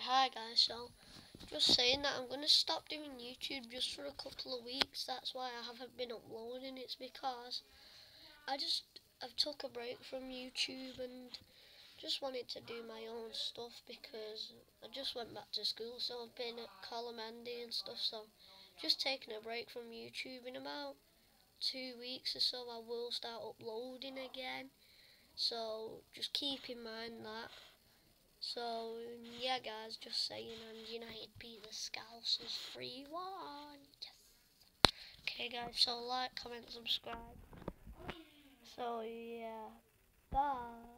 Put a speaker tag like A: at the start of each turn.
A: Hi guys, so just saying that I'm going to stop doing YouTube just for a couple of weeks. That's why I haven't been uploading. It's because I've took a break from YouTube and just wanted to do my own stuff because I just went back to school, so I've been at column Andy and stuff, so just taking a break from YouTube. In about 2 weeks or so I will start uploading again, so just keep in mind that. So, yeah guys, just saying, and United beat the Scousers 3-1. Yes. Okay guys, so like, comment, subscribe. So, yeah, bye.